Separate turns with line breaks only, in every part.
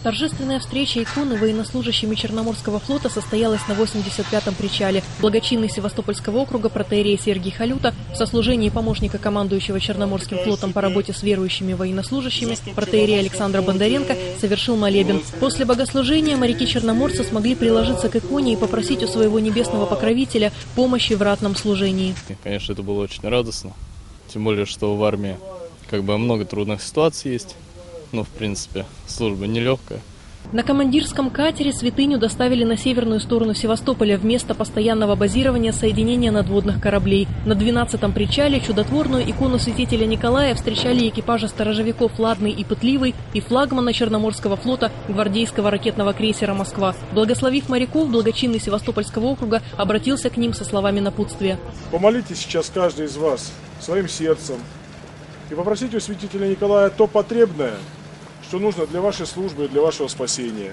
Торжественная встреча иконы военнослужащими Черноморского флота состоялась на 85-м причале. Благочинный Севастопольского округа протоиерей Сергий Халюта в сослужении помощника командующего Черноморским флотом по работе с верующими военнослужащими протоиерей Александра Бондаренко совершил молебен. После богослужения моряки-черноморцы смогли приложиться к иконе и попросить у своего небесного покровителя помощи в ратном служении.
Конечно, это было очень радостно. Тем более, что в армии много трудных ситуаций есть. В принципе, служба нелегкая.
На командирском катере святыню доставили на северную сторону Севастополя в место постоянного базирования соединения надводных кораблей. На 12-м причале чудотворную икону святителя Николая встречали экипажи сторожевиков «Ладный» и «Пытливый» и флагмана Черноморского флота гвардейского ракетного крейсера «Москва». Благословив моряков, благочинный Севастопольского округа обратился к ним со словами напутствия.
Помолитесь сейчас каждый из вас своим сердцем и попросите у святителя Николая то потребное, что нужно для вашей службы и для вашего спасения.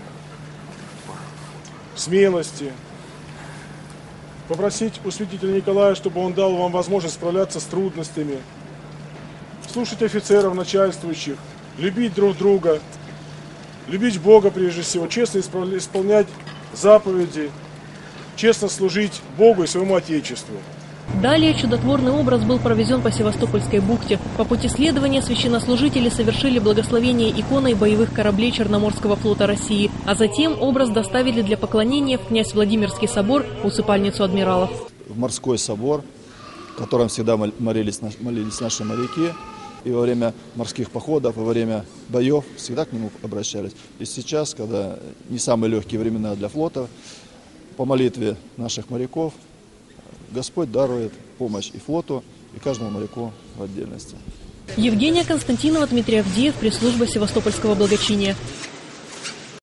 Смелости. Попросить у святителя Николая, чтобы он дал вам возможность справляться с трудностями. Слушать офицеров, начальствующих. Любить друг друга. Любить Бога прежде всего. Честно исполнять заповеди. Честно служить Богу и своему Отечеству.
Далее чудотворный образ был провезен по Севастопольской бухте. По пути следования священнослужители совершили благословение иконой боевых кораблей Черноморского флота России, а затем образ доставили для поклонения в князь Владимирский собор, усыпальницу адмиралов.
В морской собор, в котором всегда молились наши моряки, и во время морских походов, и во время боев всегда к нему обращались. И сейчас, когда не самые легкие времена для флота, по молитве наших моряков, Господь дарует помощь и флоту, и каждому моряку в отдельности.
Евгения Константинова, Дмитрий Авдеев, пресс-служба Севастопольского благочиния.